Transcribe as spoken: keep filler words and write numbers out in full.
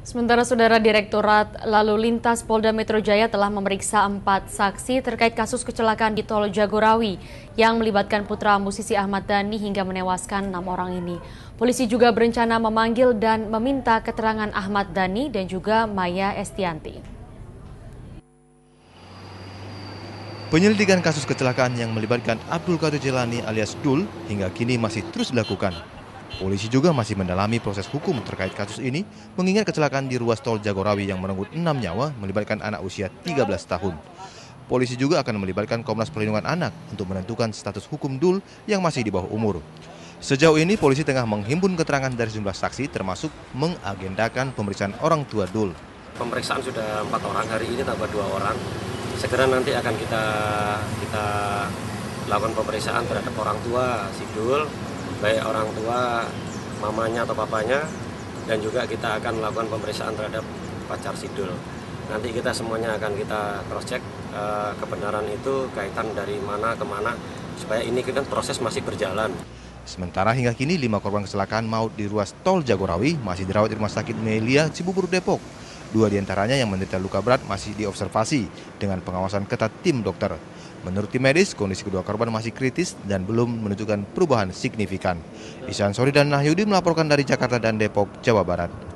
Sementara Saudara Direktorat Lalu Lintas Polda Metro Jaya telah memeriksa empat saksi terkait kasus kecelakaan di Tol Jagorawi yang melibatkan putra musisi Ahmad Dhani hingga menewaskan enam orang ini. Polisi juga berencana memanggil dan meminta keterangan Ahmad Dhani dan juga Maya Estianti. Penyelidikan kasus kecelakaan yang melibatkan Abdul Qadir Jelani alias Dul hingga kini masih terus dilakukan. Polisi juga masih mendalami proses hukum terkait kasus ini, mengingat kecelakaan di ruas tol Jagorawi yang merenggut enam nyawa melibatkan anak usia tiga belas tahun. Polisi juga akan melibatkan Komnas Perlindungan Anak untuk menentukan status hukum Dul yang masih di bawah umur. Sejauh ini polisi tengah menghimpun keterangan dari sejumlah saksi termasuk mengagendakan pemeriksaan orang tua Dul. Pemeriksaan sudah empat orang, hari ini tambah dua orang. Segera nanti akan kita kita lakukan pemeriksaan terhadap orang tua si Dul, baik orang tua, mamanya atau papanya, dan juga kita akan melakukan pemeriksaan terhadap pacar si Dul. Nanti kita semuanya akan kita cross check uh, kebenaran itu kaitan dari mana ke mana, supaya ini kan proses masih berjalan. Sementara hingga kini lima korban kecelakaan maut di ruas tol Jagorawi masih dirawat di Rumah Sakit Melia Cibubur Depok. Dua diantaranya yang menderita luka berat masih diobservasi dengan pengawasan ketat tim dokter. Menurut tim medis, kondisi kedua korban masih kritis dan belum menunjukkan perubahan signifikan. Ihsan Sori dan Nahyudi melaporkan dari Jakarta dan Depok, Jawa Barat.